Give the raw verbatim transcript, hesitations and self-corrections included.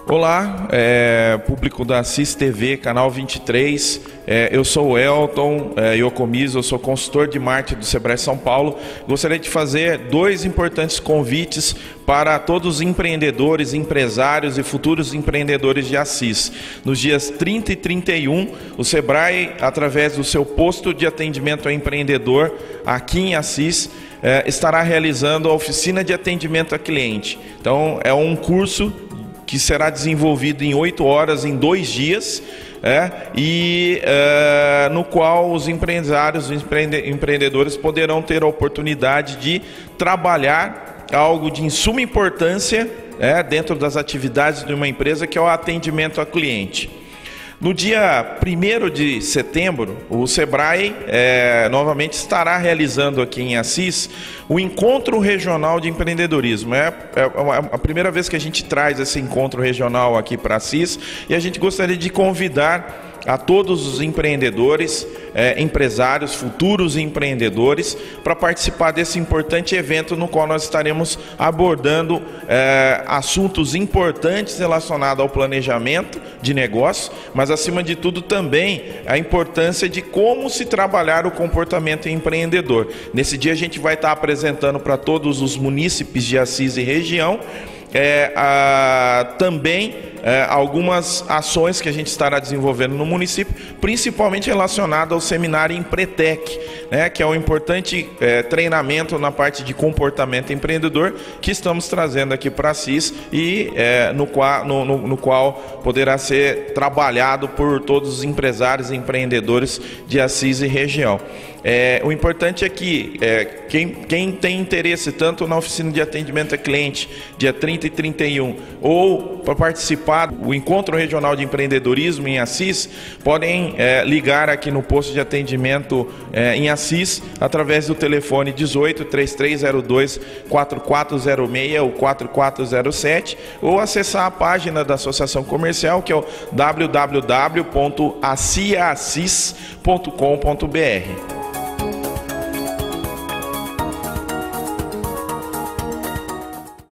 Olá, é, público da Assis T V, canal vinte e três, é, eu sou o Elton é, Iocomiso, eu sou consultor de marketing do Sebrae São Paulo. Gostaria de fazer dois importantes convites para todos os empreendedores, empresários e futuros empreendedores de Assis. Nos dias trinta e trinta e um, o Sebrae, através do seu posto de atendimento ao empreendedor aqui em Assis, é, estará realizando a oficina de atendimento a cliente. Então, é um curso que será desenvolvido em oito horas, em dois dias, é, e é, no qual os empresários, os empreende, empreendedores poderão ter a oportunidade de trabalhar algo de suma importância é, dentro das atividades de uma empresa, que é o atendimento a cliente. No dia primeiro de setembro, o Sebrae é, novamente estará realizando aqui em Assis o Encontro Regional de Empreendedorismo. É, é a primeira vez que a gente traz esse encontro regional aqui para Assis, e a gente gostaria de convidar a todos os empreendedores, é, empresários, futuros empreendedores, para participar desse importante evento, no qual nós estaremos abordando é, assuntos importantes relacionados ao planejamento de negócio, mas acima de tudo também a importância de como se trabalhar o comportamento empreendedor. Nesse dia a gente vai estar apresentando para todos os munícipes de Assis e região É, a, também é, algumas ações que a gente estará desenvolvendo no município, principalmente relacionado ao seminário Empretec, né, que é um importante é, treinamento na parte de comportamento empreendedor que estamos trazendo aqui para Assis e é, no, qual, no, no, no qual poderá ser trabalhado por todos os empresários e empreendedores de Assis e região. É, o importante é que é, quem, quem tem interesse tanto na oficina de atendimento a cliente, dia trinta e trinta e um, ou para participar do Encontro Regional de Empreendedorismo em Assis, podem é, ligar aqui no posto de atendimento é, em Assis, através do telefone dezoito, três três zero dois, quatro quatro zero seis ou quatro quatro zero sete, ou acessar a página da Associação Comercial, que é o w w w ponto aciassis ponto com ponto b r.